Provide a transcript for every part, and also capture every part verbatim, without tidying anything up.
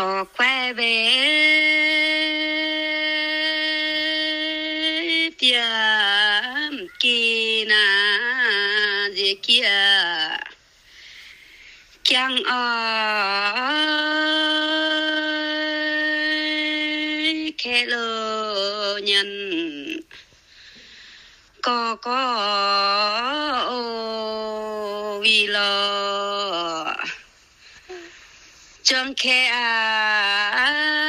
tỏ quay về tiệm kỳ na gì kia chẳng ơi khẽ lơ nhân có có vì lo chẳng khe à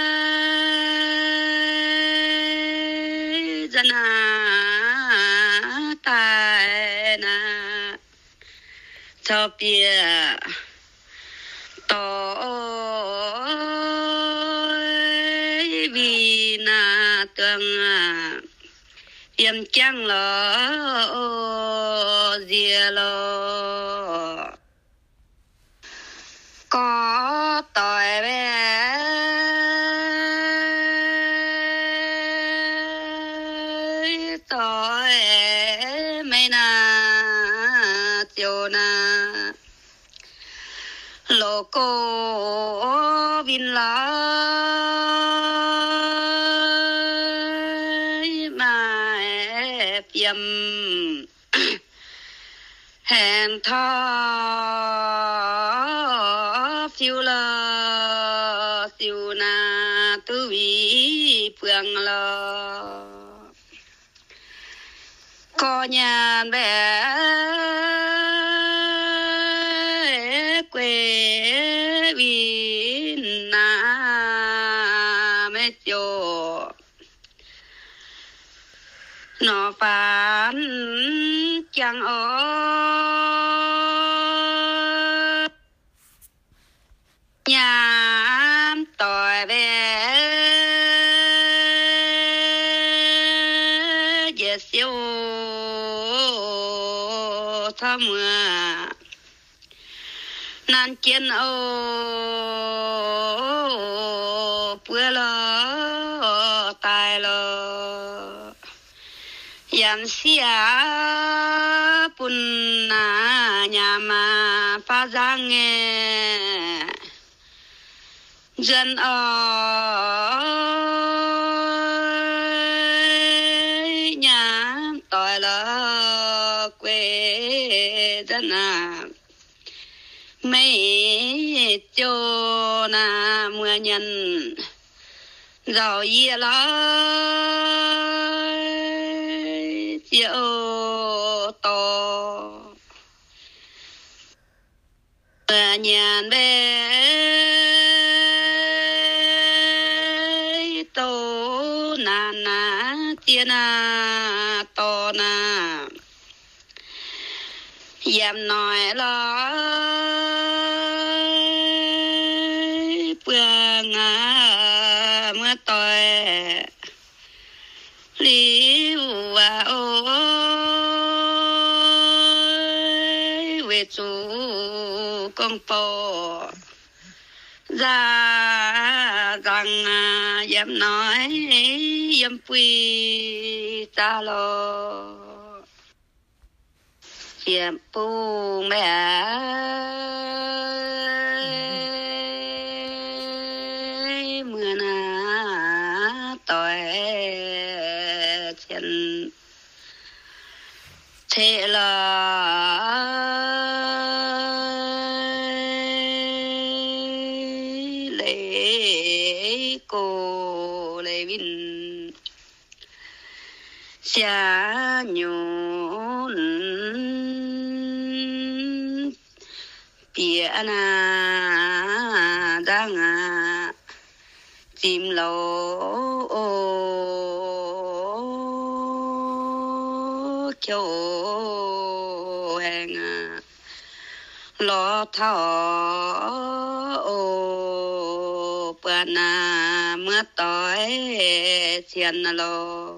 dân à tài na cho bia to vì na tương yếm chẳng lo dìa lo có tội bé tội mấy na chiều na lô cô vin lá mà yếm hẹn thọ phiêu lơ phiêu na tư vị phương lơ có nhà bé quê vì na mê chô nó phán chẳng ở nhà tội về về siêu thơm nan kiến ô bữa lo tài lo yam xia pun na nhà mà pha giang nghe dân ơi nhà tội là quê dân à mấy chỗ na mưa nhân giàu ye lo chiều to nhàn bé tô na na tia na to na yam nói lo phương à mưa tối liu à ôi về chú công pho ra rằng dám nói dám quy ta lo chiếm pu mẹ mưa na tội chân thế là lễ cô lễ vinh xa nhún bia na đang à chim lỗ châu hẹn à lo thọ bữa na mưa tối xiên lo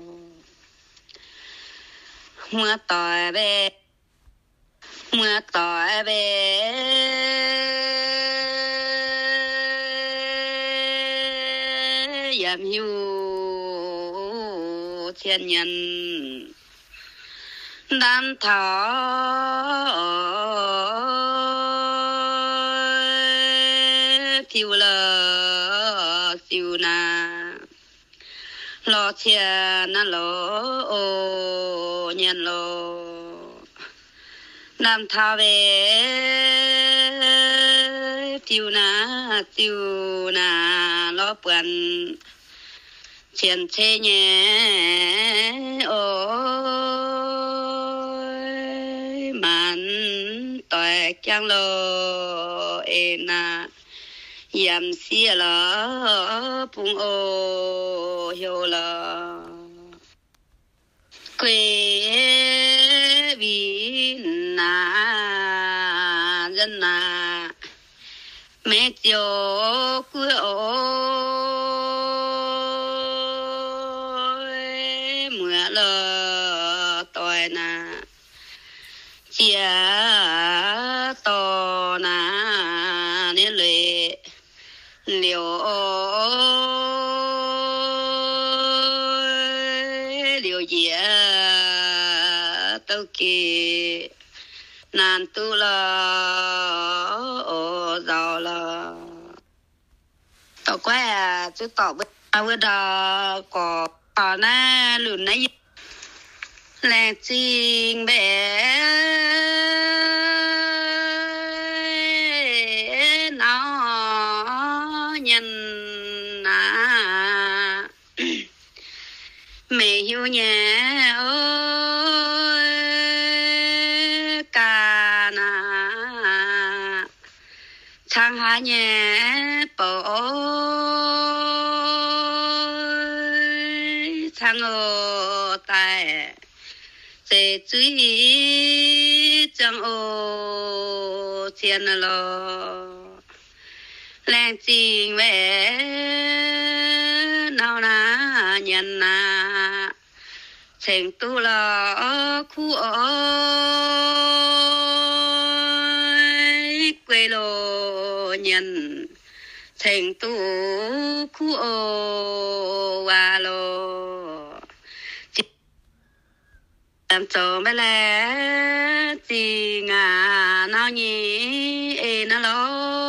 mưa tối về mưa tối về yam hiu thiên nhân đan thọ phiêu lơ tiêu na lo chia na lo ô nhân lo nam tha về tiêu na tiêu na lo bận chiến thế nhé ôi màn tỏi chẳng lo ê na yam xia la bung ô hiểu la quê vì na dân na mẹ chiều quê ôi mưa lơ tỏi na chia to na nên lệ liều liều dĩa tao kì nan tu la ô giàu la tao quay à chứ tao bây bây giờ có tao na lùn nãy lẹ chinh bé nó nhân à mẹ hiu nhà ơi ca na sang hai nhà bộ sang ô tài sẽ truy chẳng ô tiền lo lên trình về nào na nhận na thành tu là khu ơi quê lô nhận thành tu khu ô và lô làm cho bé lẽ chị ngà nào nhỉ ê nó lo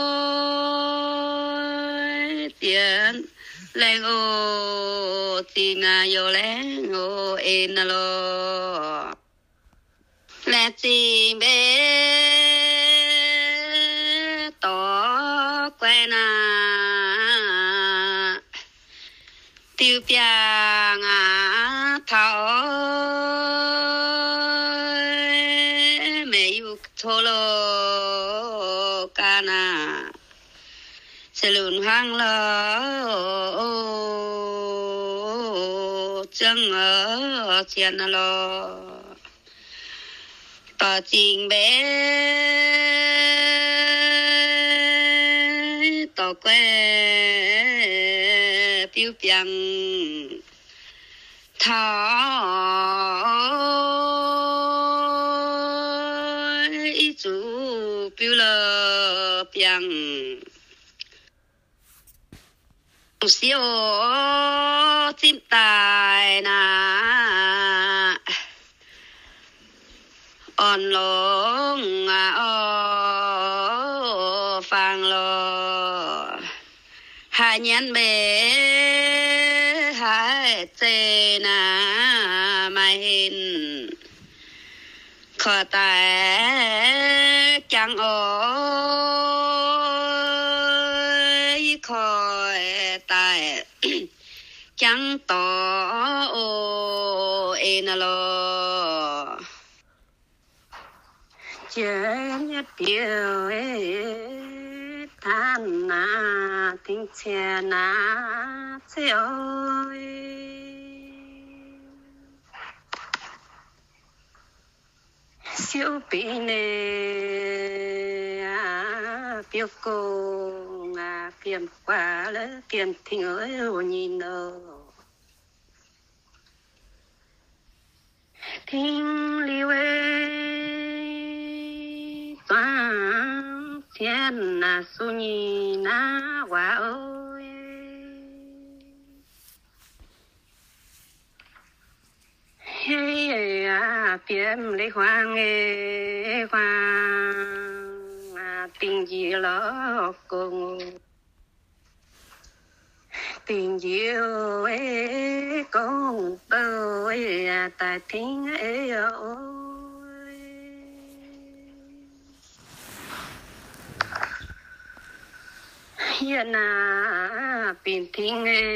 tiền lên ô chị ngà vô lên ô ê nó lo lẽ chị bé tỏ quen à tiêu bia ngà thảo tholo cana sẽ lùn hoang lo chân ở trên lo tỏ trình bé tỏ quê piu piang thảo biểu lơ piang siêu chim tài na on long à o phang lo hai nhắn bể hai tê na mai hin khó tài chẳng ôi khỏi tài chẳng tỏ ô ên lo chưa nhất điều than na tiếng che na che ơi siêu bị nè biểu cô ngà phiền quá lỡ phiền thì ơi nhìn đâu thinh liu toan thiên na su nhi na quả ơi hey à phiền lấy hoang nghe hoang à tình gì lỡ cùng tình yêu ấy con tôi tại thiên ấy ơi hiện na bình thiên ấy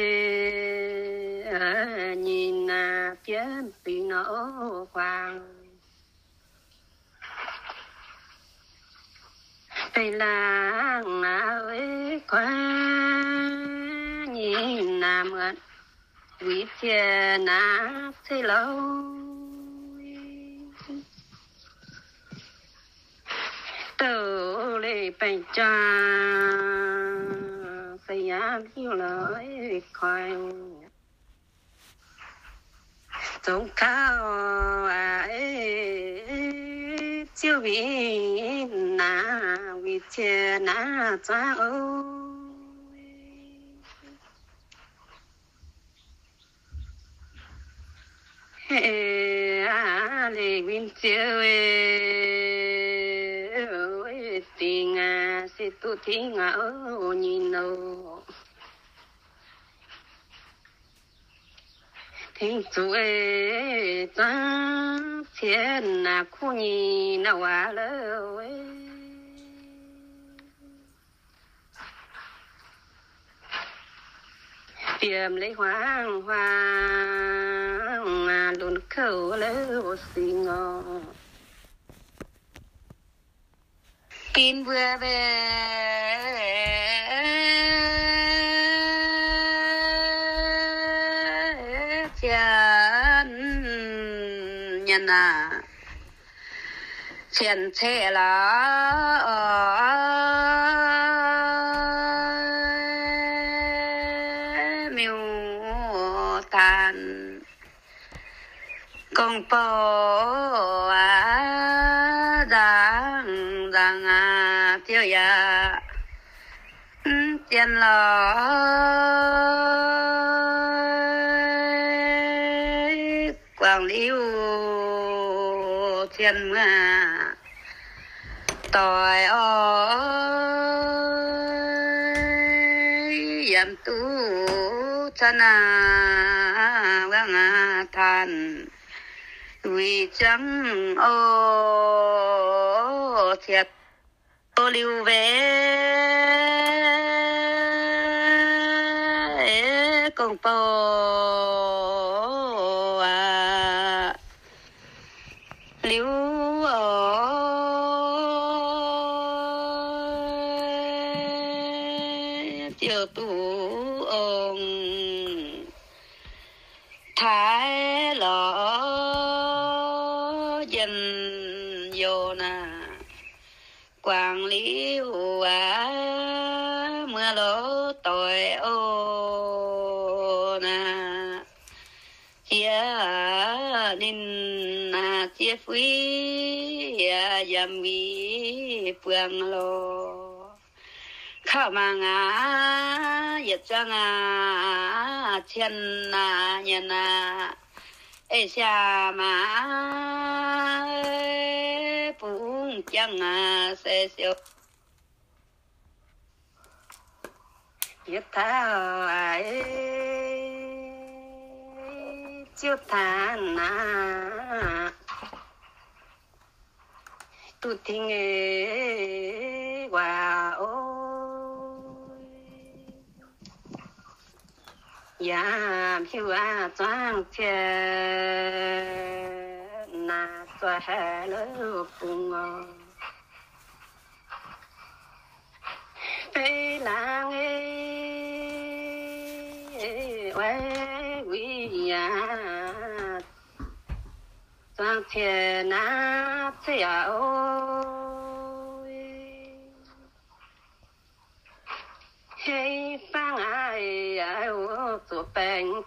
nhìn na phía bình nó hoàng đây là ơi quá nhìn na mượn vì chia na thế lâu từ lấy bánh cha xây áp hiểu lời khoai giống cao ấy chiêu vì na vì chia na cha ơi à lê vinh chiêu tình à sẽ tu thiên à ô nhìn đâu thiên chủ ê ta thiên à khu nhìn nào à lơ tiệm lấy hoang hoang à luôn khẩu lơ xì ngò tin vừa về chân nhân à chân thế là miêu tàn công bố à rằng rằng à tiêu ya tiền lo quảng liêu tiền mà tội ơi yam tu chana vang à than vì chẳng ô thiệt ô lưu về công bố à lưu ơi tiêu tu ông thái lọ dân vô na quảng lý à mưa lỗ tội ô na chia nên à chia quý à dầm vi phương lô khảo mà ngã yết trang à thiên à nhân à ê xa mà bụng chẳng à sẽ siêu yết thao ai chiêu than à tu thiên ê hòa ôi ya hiu a trang che na xoa hè lỡ bùng tây lang ê quê quý ya trang che na che à ôi hey phang ai ai ô tụ bèn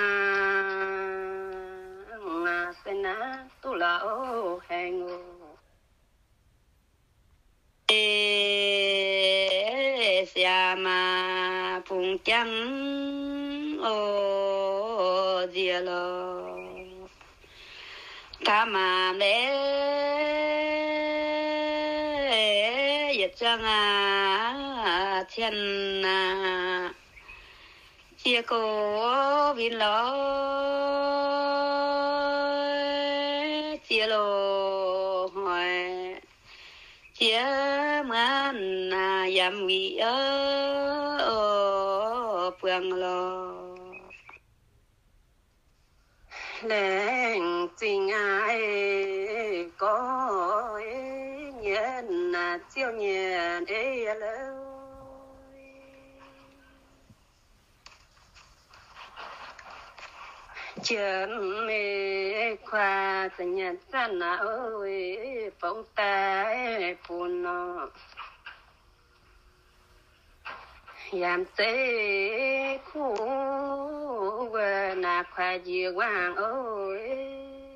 choang à sẽ na tu la ô hèn ô ê xia mà phùng trắng ô dia lo ta mà lẽ yết trang à thiên à chia cô vin lo chia lô hỏi chia man à yam vi ơ phương lo lên tình ai có nhiên là chiêu nhiên ấy lâu chân mê khoa tình nhân san ơi phong tay phun nó yam tê khu quê na khoa gì quang ơi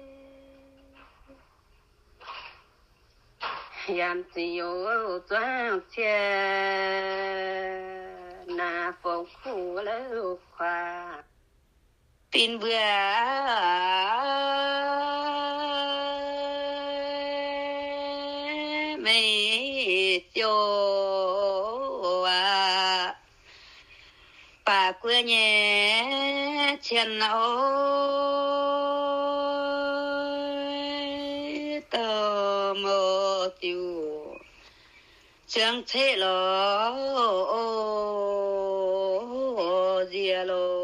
yam tiêu toang chia na phong khu lâu khoa tin bữa mấy chiều à bà quê nhé chân ôi tờ mơ tiêu chẳng thế lo gì lo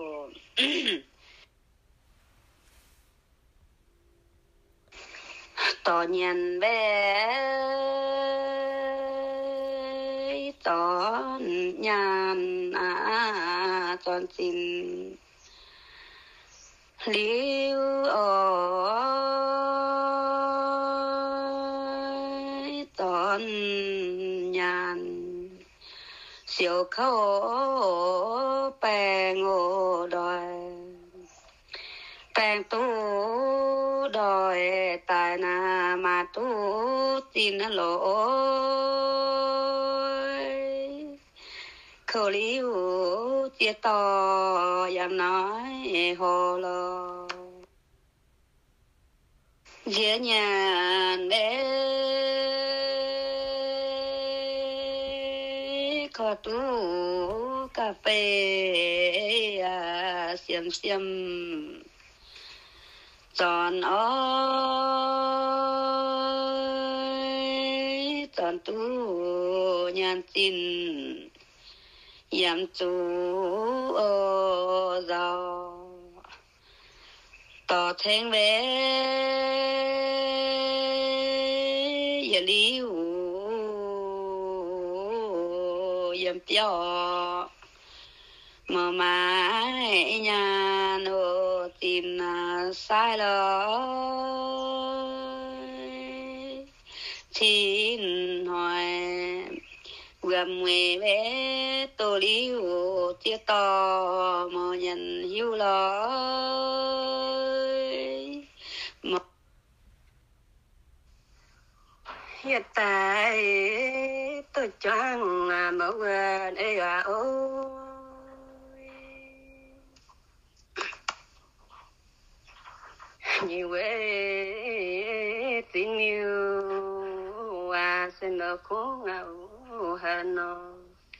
tỏ nhận bé tỏ nhàn à toàn xin liu ơi tỏ nhàn siêu khẩu bè ngô đòi bèn tu đòi tài na mà tu tin lỗi khẩu liu chia to yam nói hồ lo dễ nhàn để có tu cà phê à xiêm xiêm chọn ơi chọn tu nhàn tin yam tu ô giàu tỏ thanh bé ya liu yam tiêu mà mãi nhà nô tin sai lỗi xin hỏi gầm người bé tô liu chia to mà nhận hiu lỗi hiện tại tôi choáng mẫu gần ấy à ôi nhiều ấy tin yêu à xin nó cố ngầu hơn nó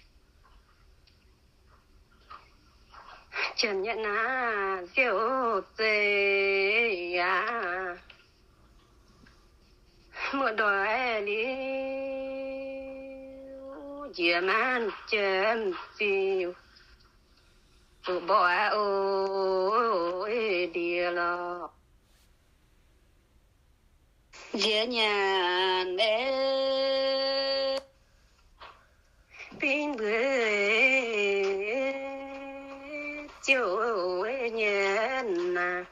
chân nhận à siêu tê à một đôi đi chia man chân siêu tụ bỏ ôi đi lo dễ nhàn để pin bữa chiều nhàn à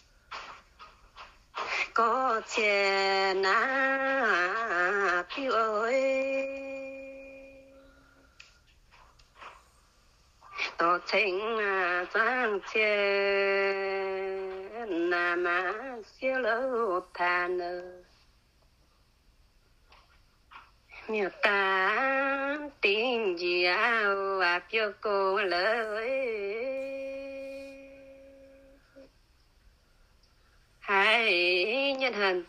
có tiền à phiêu ơi tỏ tình à sang tiền à mà siêu lâu than miêu ta tình gì áo à phiêu cô lời hãy nhân hận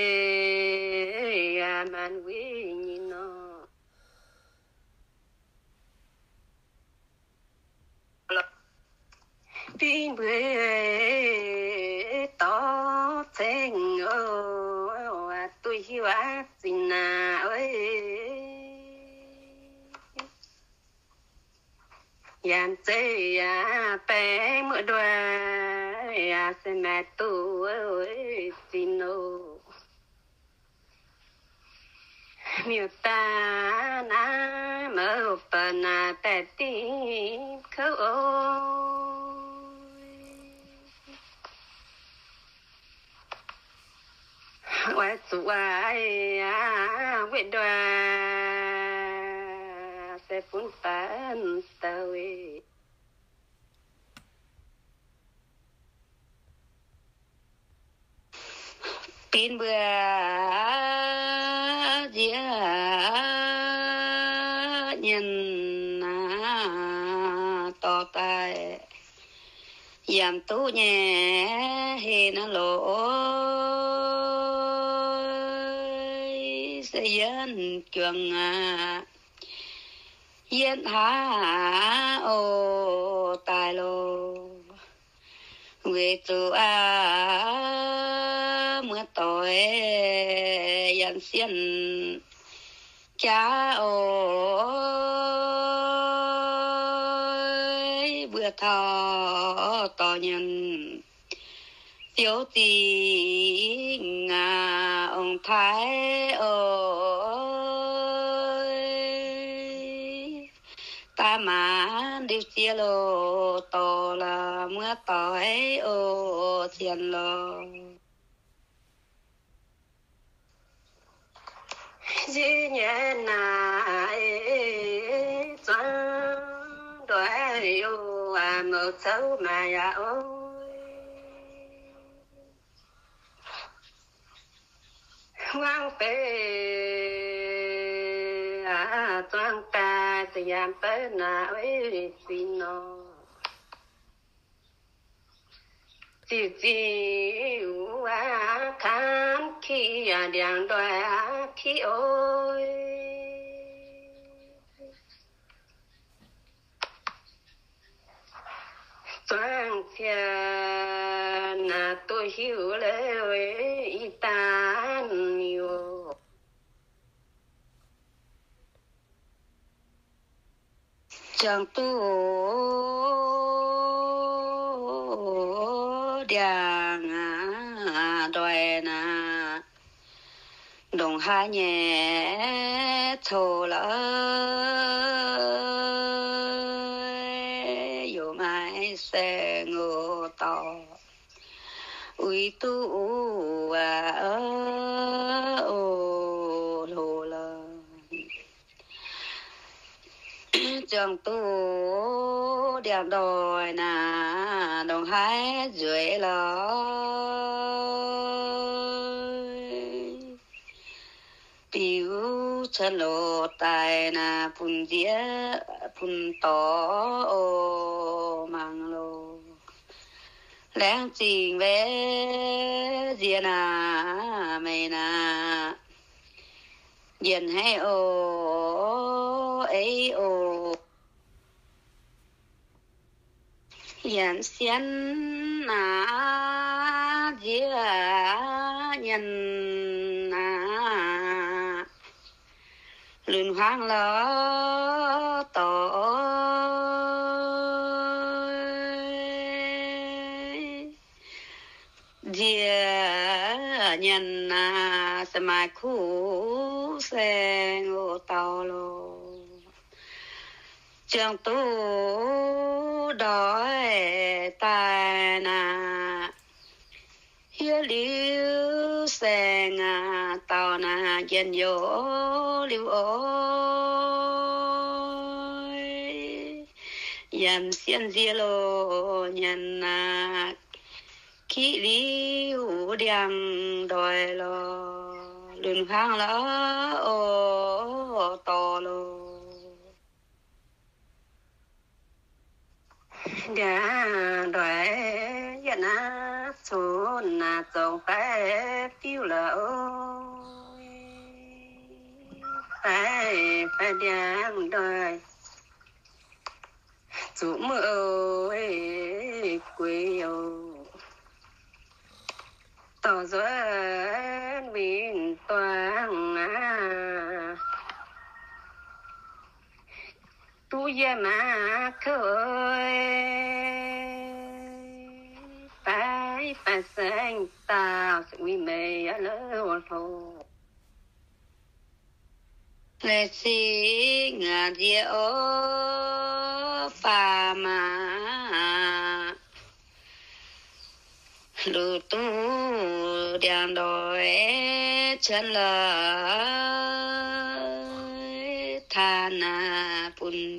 tê à man quý nhìn nó pin bưởi to thành ô tôi hiu á xin à ơi yam chơi à bé mưa đua à xem mẹ tu ơi xin ô miêu ta na mơ phần na bé tim khâu ôi chú ai à biết đua sẽ phun phán tao pin bữa dĩa nhân to tay giảm tu nhẹ thì nó lỗ sẽ dân trường à dân há ô tài lô về tu à mưa tối dân xiên cha ơi bữa thọ tỏ nhân thiếu tình à ông thái ơi ta mà đi chia lô to là mưa tối ô tiền lô dĩ nhiên là chẳng đói yêu à một xấu mà ya ôi hoang phế à toàn ta sẽ giảm phế na ơi xin nó chỉ chỉ à khán khi à đèn đói khi ôi toàn thiên à tôi hiểu lời ta nhiều chẳng tu đèn đòi na đồng hai nhẹ thô lợi dù mai sẽ ngô to uy tu à ô lô lơ chẳng tu đèn đòi na đồng hai dưới lời biểu chân lô tài na phun dĩa phun tỏ ô mang lô lẽ trình về dĩa na mày na diện hay ô ấy ô diện xiên na dĩa nhân na lươn hoang lỡ tổ dĩa nhân na sẽ mai khu xe ngô tàu lô trường tu đói tài na hiếu liu xe ngà tàu na dân vô liu ôi dầm xiên dìa lô nhân na khí liu điang đòi lô lưng khang lỡ ô to lô đã đòi dân á xuống na dòng phải phiêu lỡ phải phải điang đòi chủ mưa ơi quê quê ô tỏ gió biển toàn à tu ye mà khơi phải phải sang tao sự nguy mê ở lỡ hồ lệ sĩ ngà địa ô phà mà lưu tu đèn đồi chân lời thà na bùn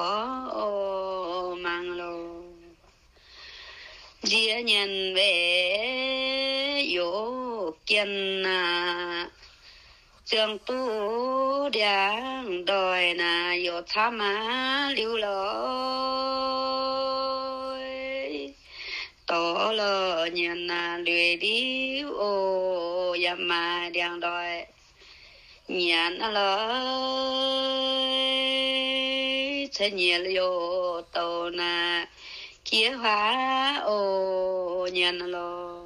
tỏ mang lô địa nhân về yo kiên na trường tu đèn đồi na yo tham ma lưu lối tổ lơ nhân na lười đi ô yam ma đèn đồi nhân lối sẽ nhiều yo tổ na kia hóa ô nhân lo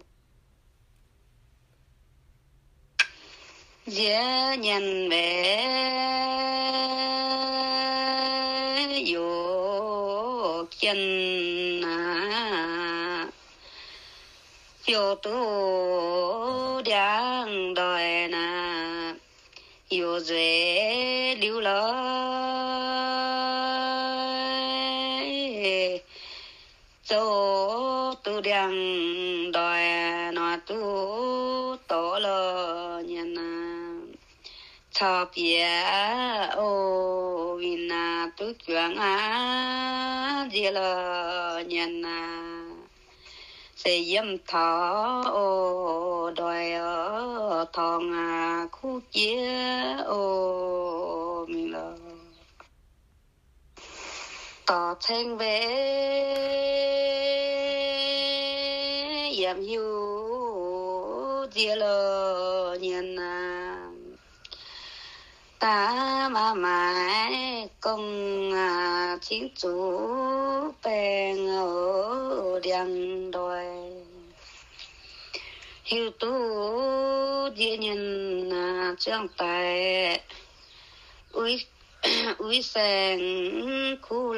dễ nhân về yo kiên na yo tu đang đòi na yo dễ lưu lối cho tu đang đòi nó tu tổ lo nhân cho bia ô vina tu chuyện á gì lo nhân sẽ dâm thọ ô đòi ở thòng à khu chia ô mình lo tỏ thanh về yam hiu dia lo nhân ta mà mãi công à chính chủ bèn ở đằng đồi hiu tu dia nhân à trang tài uy uy sang khu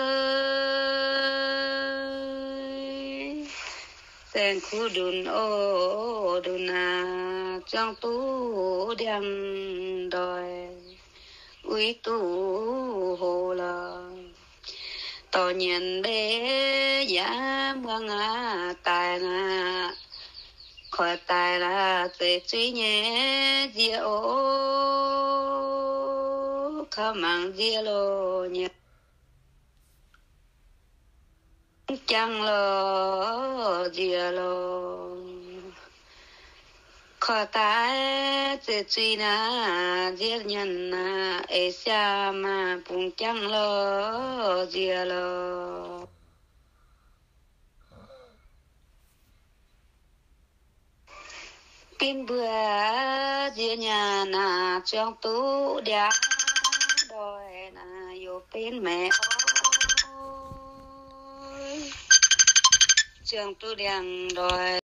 lời sang khu đun ô đun à trang tu đằng đồi uy tu hồ là tò nhìn bé giá mương à tài na khỏi tài là sẽ truy nhé dia ô khám mang dia lô nhé chẳng lo dia lô khỏi tài sẽ truy na dia nhân na e xa mà cũng chẳng lo dia lô pin bữa dia nhà na trong tú đá đòi na yo pin mẹ ơi trong tú đèn đòi